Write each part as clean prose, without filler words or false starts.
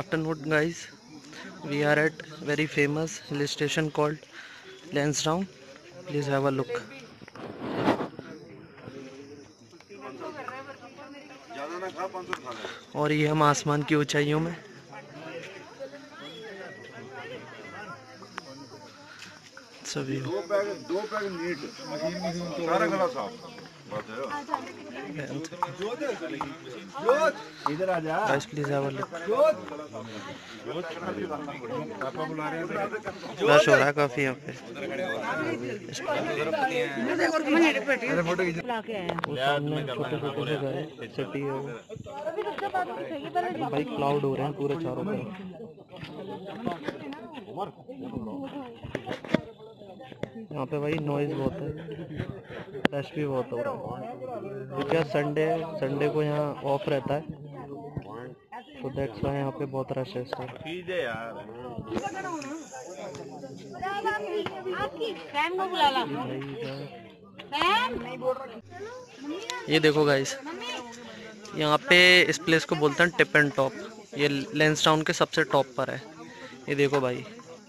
afternoon guys, we are at very famous hill station called Lansdowne. Please have a look. और ये हम आसमान की ऊंचाइयों में सभी दो पैक नीट सारा गला साफ इधर आ जा guys, please have a look. पापा बुला रहे हैं रश हो रहा है काफी यहाँ पे. वो सामने छोटे छोटे से घर सिटी है वो. भाई क्लाउड हो रहे हैं पूरे चारों तरफ. यहाँ पे भाई नॉइज बहुत है, रश भी बहुत हो रहा है क्योंकि आज संडे को यहाँ ऑफ रहता है, तो दैट्स वाई यहाँ पे बहुत रश है इस टाइम. ये देखो गाइस, यहाँ पे इस प्लेस को बोलते हैं टिप एंड टॉप. ये लैंसडाउन के सबसे टॉप पर है. ये देखो भाई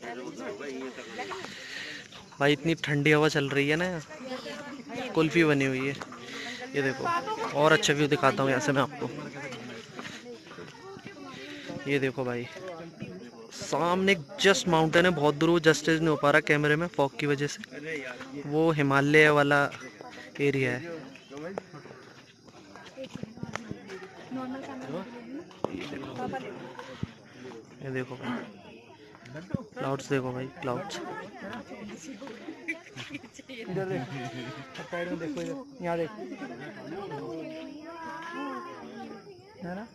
इतनी ठंडी हवा चल रही है ना, कुल्फी बनी हुई है. ये देखो और अच्छा व्यू दिखाता हूँ यहाँ से मैं आपको. ये देखो भाई सामने जस्ट माउंटेन है, बहुत दूर, वो जस्टिस नहीं हो पा रहा कैमरे में फॉग की वजह से. वो हिमालय वाला एरिया है. ये देखो भाई क्लाउड्स, देखो भाई क्लाउड्स. इधर देख, साइड में देखो, इधर यहाँ देख, है ना.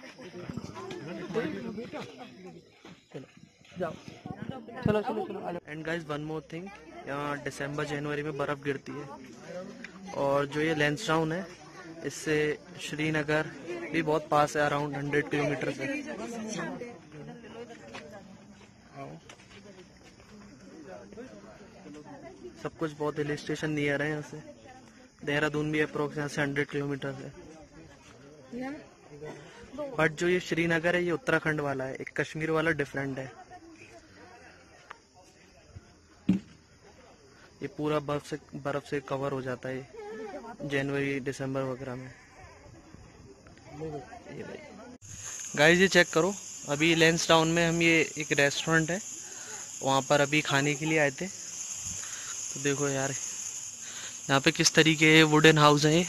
चलो जाओ, चलो. And guys one more thing, यहाँ दिसंबर जनवरी में बर्फ़ गिरती है. और जो ये लैंसडाउन है इससे श्रीनगर भी बहुत पास है, अराउंड 100 किलोमीटर से. सब कुछ बहुत हिल स्टेशन नियर है यहाँ से. देहरादून भी अप्रोक्स यहाँ से 100 किलोमीटर है. बट जो ये श्रीनगर है ये उत्तराखंड वाला है, एक कश्मीर वाला डिफरेंट है. ये पूरा बर्फ से कवर हो जाता है जनवरी दिसंबर वगैरह में. गाइस ये चेक करो, अभी लैंसडाउन में हम, ये एक रेस्टोरेंट है, वहाँ पर अभी खाने के लिए आए थे. तो देखो यार यहाँ पे किस तरीके वुडन हाउस है, ये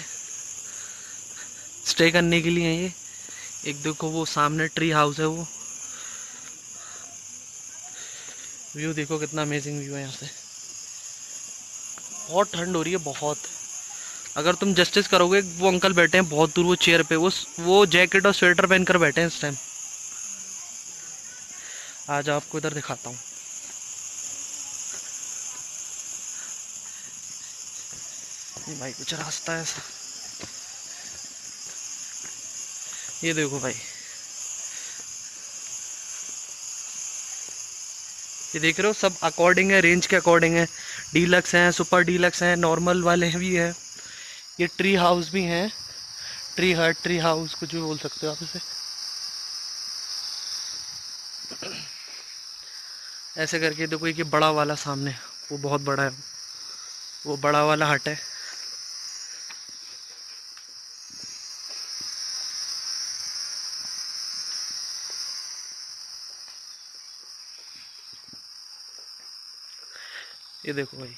स्टे करने के लिए है. ये एक देखो वो सामने ट्री हाउस है, वो व्यू देखो कितना अमेजिंग व्यू है यहाँ से. बहुत ठंड हो रही है बहुत. अगर तुम जस्टिस करोगे, वो अंकल बैठे हैं बहुत दूर वो चेयर पे, वो जैकेट और स्वेटर पहनकर बैठे हैं इस टाइम. आज आपको इधर दिखाता हूँ. भाई कुछ रास्ता है ऐसा. ये देखो भाई, ये देख रहे हो, सब अकॉर्डिंग है, रेंज के अकॉर्डिंग है. डीलक्स हैं, सुपर डीलक्स हैं, नॉर्मल वाले भी हैं. ये ट्री हाउस भी हैं, ट्री हट, ट्री हाउस, कुछ भी बोल सकते हो आप इसे. ऐसे करके देखो, ये बड़ा वाला सामने, वो बहुत बड़ा है, वो बड़ा वाला हट है. ये देखो भाई,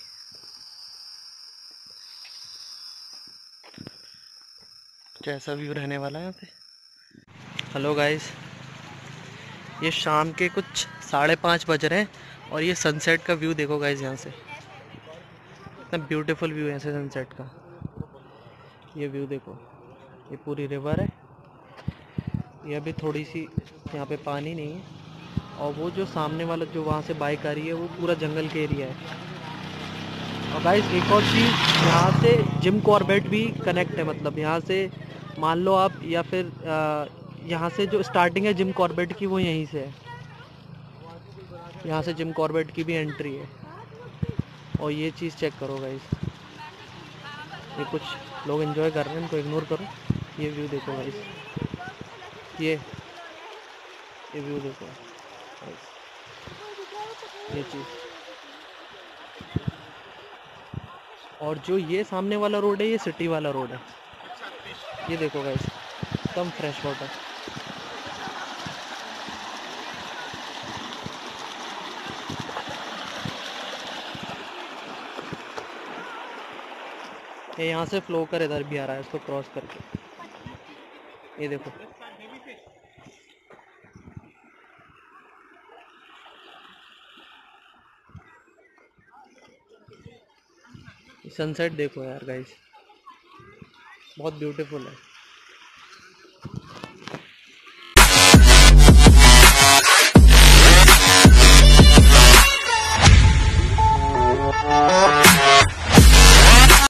कैसा व्यू रहने वाला है यहाँ पे. हेलो गाइस, ये शाम के कुछ 5:30 बज रहे हैं और ये सनसेट का व्यू देखो गाइस. यहाँ से इतना ब्यूटीफुल व्यू है यहाँ से सनसेट का. ये व्यू देखो, ये पूरी रिवर है, ये अभी थोड़ी सी यहाँ पे पानी नहीं है. और वो जो सामने वाला जो वहाँ से बाइक आ रही है, वो पूरा जंगल के एरिया है. और गाइस एक और चीज़, यहाँ से जिम कॉर्बेट भी कनेक्ट है. मतलब यहाँ से मान लो आप, या फिर यहाँ से जो स्टार्टिंग है जिम कॉर्बेट की, वो यहीं से है. यहाँ से जिम कॉर्बेट की भी एंट्री है. और ये चीज़ चेक करो गाइस, ये कुछ लोग एंजॉय कर रहे हैं, इनको इग्नोर करो. ये व्यू देखो गाइस, ये ये व्यू देखो ये चीज़। और जो ये सामने वाला रोड है ये सिटी वाला रोड है। ये देखो गाइस एकदम फ्रेश वाटर। ये यहाँ से फ्लो कर इधर भी आ रहा है इसको क्रॉस करके। ये देखो सनसेट देखो यार गाइस बहुत ब्यूटीफुल है।